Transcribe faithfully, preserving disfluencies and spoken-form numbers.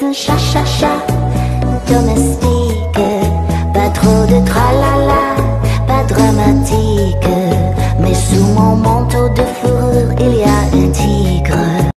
un chat, chat, chat domestique. Pas trop de tralala, pas dramatique.